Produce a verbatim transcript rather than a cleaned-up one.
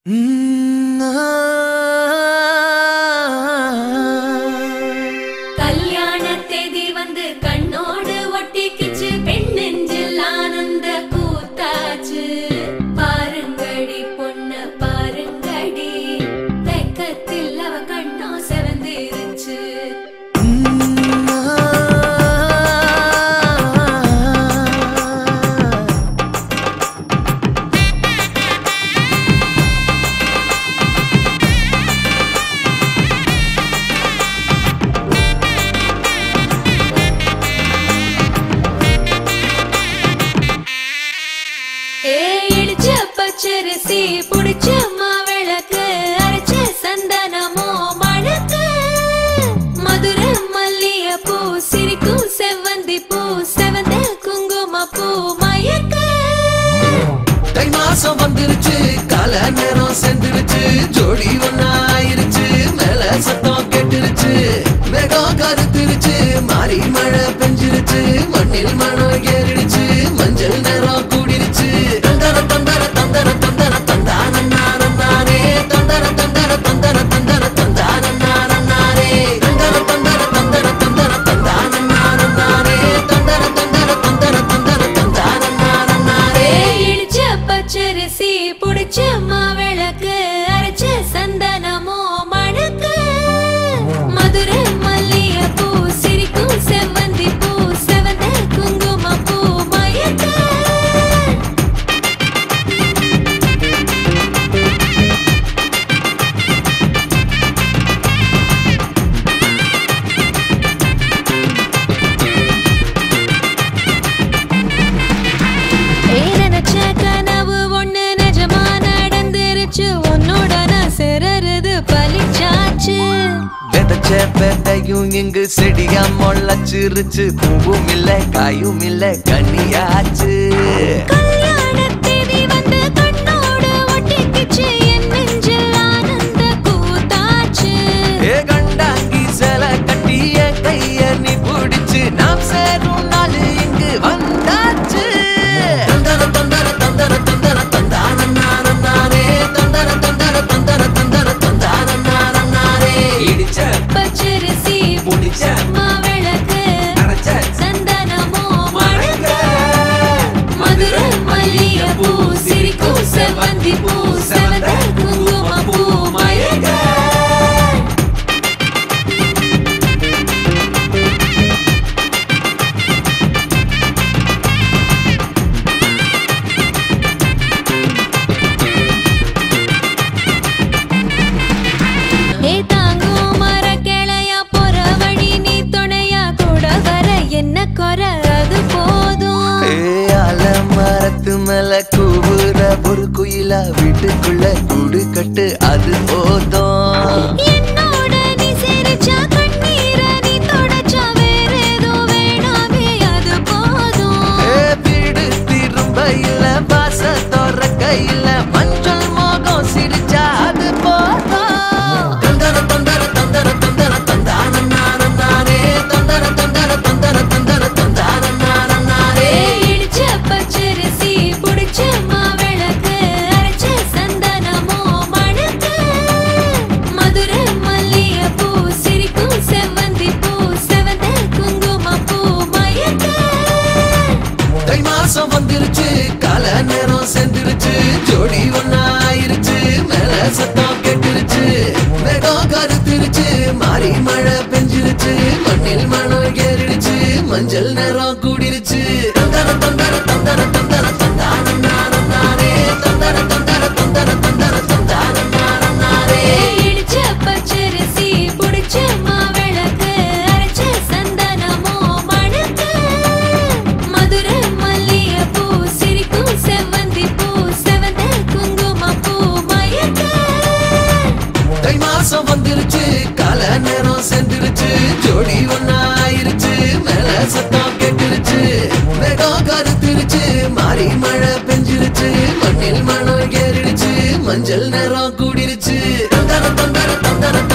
கல்யாண தேதி வந்து கண்ணோடு ஒட்டிக்கிச்சு பெண் நெஞ்சில் ஆனந்த கூத்தாச்சு பாருங்கடி பொண்ணு பாருங்கடி வெக்கத்தில் அவ கண்ணோ செவந்திருச்சு பச்சரிசி புடிச்ச மாவிளக்கு அரைச்ச சந்தனமோ மணக்கு மதுர மல்லிய பூ சிரிக்கும் செவ்வந்தி பூ செவந்த குங்கும பூ மயக்க தை மாசம் வந்துருச்சு கால நேரம் சென்றுருச்சு ஜோடி ஒன்னா ஆயிருச்சு மேல சத்தம் கேட்டுருச்சு மேகம் கருத்துருச்சு மாறி மழை பெஞ்சிருச்சு மண்ணில் மனம் ஏறிடுச்சு மஞ்சள் நேரம் கூடிருச்சு தந்தர தந்தர தந்தர தந்தர தந்தானே தந்தர தந்தர தந்தர தந்தர தந்தானே தந்தர தந்தர தந்தர தந்தர தந்தானே தந்தர தந்தர தந்தர தந்தர தந்தானே இடிச்ச பச்சரிசி புடிச்ச மாவிளக்கு அரைச்ச சந்தனமோ மணக்கு மதுர மல்லிய பூ சிரிக்கும் செவ்வந்தி பூ செவந்த குங்கும பூ மயக்க கனவு ஒண்ணு நிஜமா நடந்துருச்சு உன்னோட நான் சிறருது பலிச்சாச்சு விதைச்ச விதையும் இங்கு செடியா முளைச்சிருச்சு பூவும் இல்ல காயும் இல்ல கனியாச்சு கல்யாண தேதி வந்து கண்ணோடு ஒட்டிக்கிச்சு என் நெஞ்சில் ஆனந்த கூத்தாச்சு ஏ கண்டாங்கி சில கட்டிய கைய நீ பிடிச்சு நாம் சேரும் நாள் இங்கு வந்தாச்சு தந்தர தந்தர தந்தர தந்தர தந்தானே தந்தர தந்தர தந்தர தந்தர தந்தானே இடிச்ச பச்சரிசி புடிச்ச மாவிளக்கு அரைச்ச சந்தனமோ மணக்க மதுர மல்லிய பூ சிரிக்கும் செவ்வந்தி பூ செவந்த குங்கும பூ மயக்க மேல கூவுற ஒரு குயிலா வீட்டுக்குள்ள கூடு கட்டு அது போதும் என்னோட நீ சிரிச்சா கண்ணீர நீ தொடச்சா வேற ஏதோ வேணாமே அது போதும் வீடு திரும்ப இல்ல பாச தோற கையில மஞ்சள் மோகம் சிரிச்சா அது போதும் தந்தர தந்தர தந்தர தந்தர தந்தானே தந்தர தந்தர தந்தர தந்தர தந்தானே இடிச்ச பச்சரிசி புடிச்ச மாவிளக்கு அரைச்ச சந்தனமோ மணக்க மதுர மல்லிய பூ சிரிக்கும் செவ்வந்தி பூ செவந்த குங்கும பூ மயக்க தை மாசம் வந்துருச்சு கால நேரம் சென்றுருச்சு ஜோடி ஒன்னா ஆயிருச்சு மேல சத்தம் கேட்டுருச்சு மேகம் கருத்துருச்சு மாறி மழை பெஞ்சிருச்சு மண்ணில் மனம் ஏறிடுச்சு மஞ்சள் நேரம் கூடிருச்சு தந்தர தந்தர தந்தர தந்தர தந்தானே தந்தர தந்தர தந்தர தந்தர தந்தானே இடிச்ச பச்சரிசி புடிச்ச மாவிளக்கு அரைச்ச சந்தனமோ மணக்க மதுர மல்லிய பூ சிரிக்கும் செவ்வந்தி பூ செவந்த குங்கும பூ மயக்க தை மாசம் வந்துருச்சு கால நேரம் சென்றுருச்சு ஜோடி ஒன்னா ஆயிருச்சு மேல சத்தம் கேட்டுருச்சு மேகம் கருத்துருச்சு மாறி மழை பெஞ்சிருச்சு மண்ணில் மனம் ஏறிடுச்சு மஞ்சள் நேரம் கூடிருச்சு தந்தர தந்தர தந்தர